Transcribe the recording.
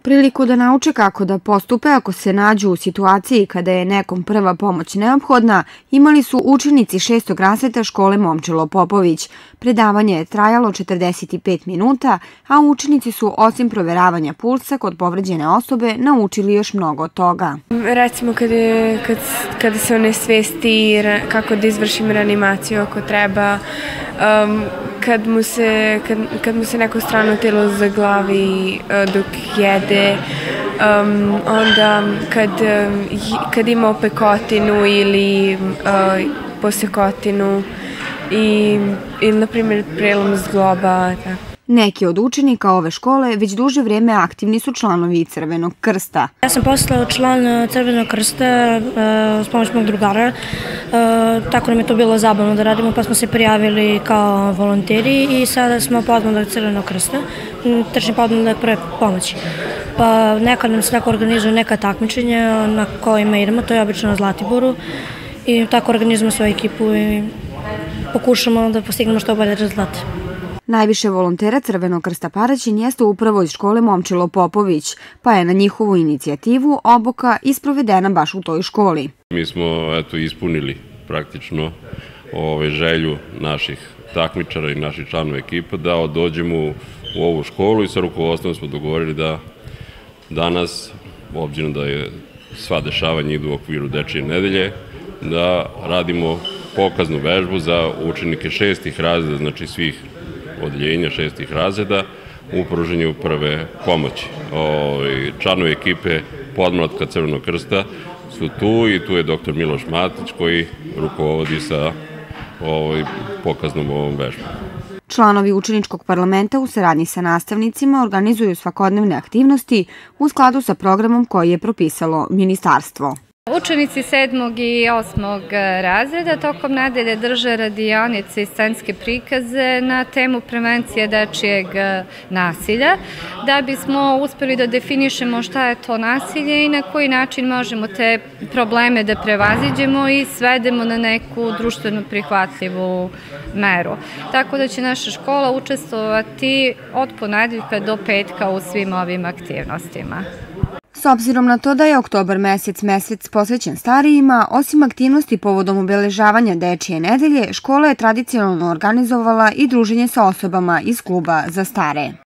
Priliku da nauče kako da postupe ako se nađu u situaciji kada je nekom prva pomoć neophodna, imali su učenici 6. razreda škole Momčilo Popović. Predavanje je trajalo 45 minuta, a učenici su osim proveravanja pulsa kod povređene osobe naučili još mnogo toga. Recimo kada se onesvesti, kako da izvršim reanimaciju ako treba, kad mu se neko strano telo zaglavi dok jede, onda kad ima opekotinu ili posekotinu ili na primjer prelom zgloba. Neki od učenika ove škole već duže vrijeme aktivni su članovi Crvenog krsta. Ja sam postala član Crvenog krsta s pomoć mog drugara, tako nam je to bilo zabavno da radimo, pa smo se prijavili kao volonteri i sada smo podmladak Crvenog krsta, tačnije podmladak prve pomoći. Pa nekad nam se tako organizuje neka takmičenja na kojima idemo, to je obično na Zlatiboru, i tako organizujemo svoju ekipu i pokušamo da postignemo što bolje rezultate. Najviše volontera Crvenog krsta Paraćin jeste upravo iz škole Momčilo Popović, pa je na njihovu inicijativu obuka isprovedena baš u toj školi. Mi smo ispunili praktično želju naših takmičara i naših članova ekipa da dođemo u ovu školu i sa rukovodstvom smo dogovorili da danas, obzirom da je sva dešavanja idu u okviru Dečije nedelje, da radimo pokaznu vežbu za učenike 6. razreda, znači svih odeljenja 6. razreda u pružanju prve pomoći. Članovi ekipe podmlatka Crvenog krsta su tu i tu je dr. Miloš Matić koji rukovodi sa pokaznom ovom vežbom. Članovi učeničkog parlamenta u saradnji sa nastavnicima organizuju svakodnevne aktivnosti u skladu sa programom koji je propisalo ministarstvo. Učenici 7. i 8. razreda tokom nedelje drže radionice i scenske prikaze na temu prevencije dečijeg nasilja, da bismo uspeli da definišemo šta je to nasilje i na koji način možemo te probleme da prevaziđemo i svedemo na neku društveno prihvatljivu meru. Tako da će naša škola učestvovati od ponedeljka do petka u svim ovim aktivnostima. S obzirom na to da je oktobar mesec posvećen starijima, osim aktivnosti povodom obeležavanja Dečije nedelje, škola je tradicionalno organizovala i druženje sa osobama iz kluba za stare.